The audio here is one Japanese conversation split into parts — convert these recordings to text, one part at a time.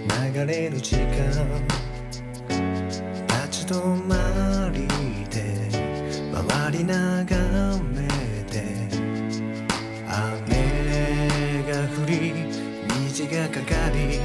流れる時間立ち止まりで周り眺めて雨が降り虹がかかり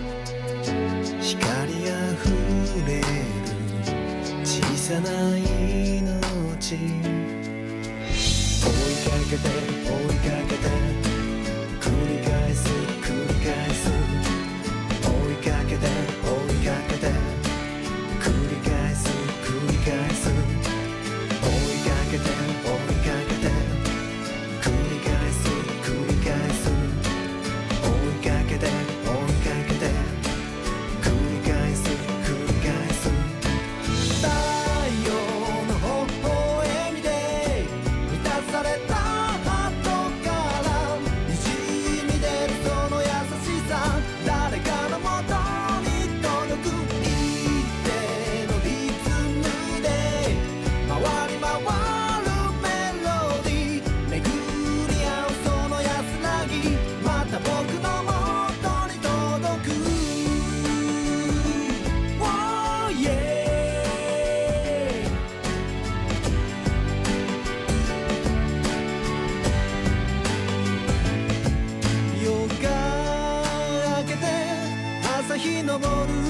光あふれる小さな命追いかけて追いかけて繰り返す繰り返す追いかけて追いかけて繰り返す繰り返す追いかけて追いかけて繰り返す繰り返す追いかけて追いかけて繰り返す繰り返す太陽の微笑みで満たされたハートからにじみ出るその優しさ誰かのもとに届く一定のリズムで回り回るメロディー巡り合うその安らぎまた僕のもとに届く Oh yeah 夜が明けて朝日昇る